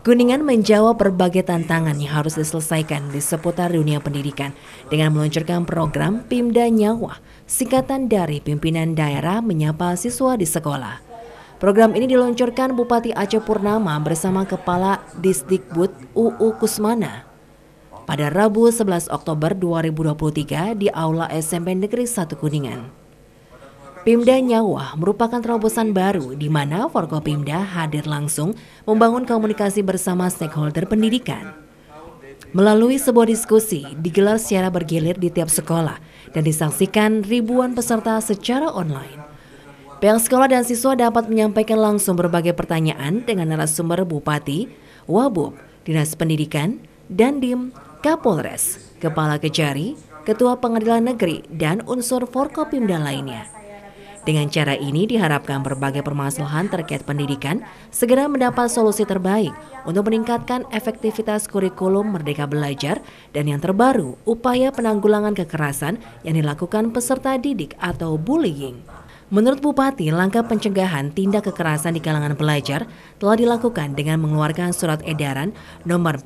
Kuningan menjawab berbagai tantangan yang harus diselesaikan di seputar dunia pendidikan dengan meluncurkan program Pimda Nyawa, singkatan dari Pimpinan Daerah Menyapa Siswa di Sekolah. Program ini diluncurkan Bupati Aceh Purnama bersama Kepala Disdikbud UU Kusmana pada Rabu 11 Oktober 2023 di Aula SMP Negeri 1 Kuningan. Pimda Nyawa merupakan terobosan baru di mana Forkopimda hadir langsung membangun komunikasi bersama stakeholder pendidikan. Melalui sebuah diskusi digelar secara bergilir di tiap sekolah dan disaksikan ribuan peserta secara online. Pihak sekolah dan siswa dapat menyampaikan langsung berbagai pertanyaan dengan narasumber Bupati, Wabub, Dinas Pendidikan, Dandim, Kapolres, Kepala Kejari, Ketua Pengadilan Negeri, dan unsur Forkopimda lainnya. Dengan cara ini diharapkan berbagai permasalahan terkait pendidikan segera mendapat solusi terbaik untuk meningkatkan efektivitas kurikulum Merdeka Belajar dan yang terbaru upaya penanggulangan kekerasan yang dilakukan peserta didik atau bullying. Menurut Bupati, langkah pencegahan tindak kekerasan di kalangan pelajar telah dilakukan dengan mengeluarkan surat edaran nomor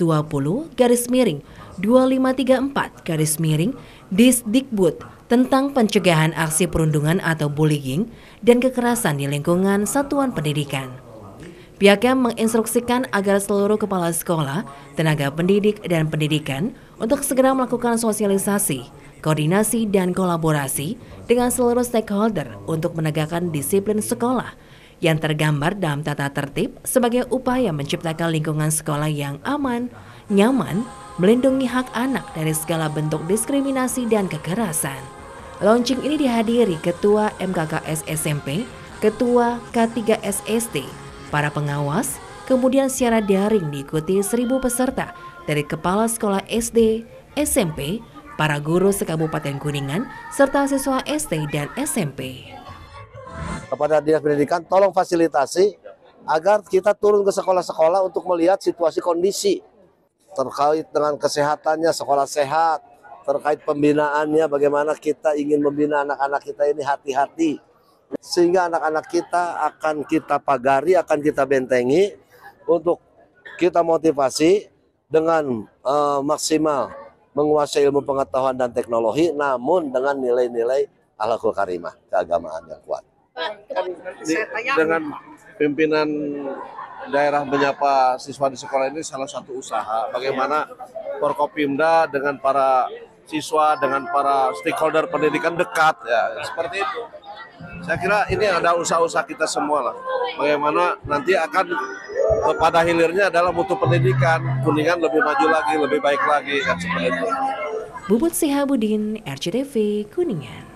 420/2534 Disdikbud tentang pencegahan aksi perundungan atau bullying dan kekerasan di lingkungan satuan pendidikan. Pihaknya menginstruksikan agar seluruh kepala sekolah, tenaga pendidik dan pendidikan untuk segera melakukan sosialisasi, koordinasi dan kolaborasi dengan seluruh stakeholder untuk menegakkan disiplin sekolah yang tergambar dalam tata tertib sebagai upaya menciptakan lingkungan sekolah yang aman, nyaman, melindungi hak anak dari segala bentuk diskriminasi dan kekerasan. Launching ini dihadiri Ketua MKKS SMP, Ketua K3S SD, para pengawas, kemudian secara daring diikuti 1.000 peserta dari Kepala Sekolah SD, SMP, para guru se-Kabupaten Kuningan, serta siswa SD dan SMP. Kepada Dinas Pendidikan, tolong fasilitasi agar kita turun ke sekolah-sekolah untuk melihat situasi kondisi terkait dengan kesehatannya, sekolah sehat, terkait pembinaannya, bagaimana kita ingin membina anak-anak kita ini hati-hati. Sehingga anak-anak kita akan kita pagari, akan kita bentengi untuk kita motivasi dengan maksimal menguasai ilmu pengetahuan dan teknologi, namun dengan nilai-nilai akhlakul karimah, keagamaan yang kuat. Dengan pimpinan daerah menyapa siswa di sekolah ini salah satu usaha bagaimana Forkopimda dengan para siswa, dengan para stakeholder pendidikan dekat, ya seperti itu. Saya kira ini ada usaha-usaha kita semua lah. Bagaimana nanti akan pada hilirnya adalah mutu pendidikan, Kuningan lebih maju lagi, lebih baik lagi, kan seperti itu. Bubut Sihabudin, RCTV, Kuningan.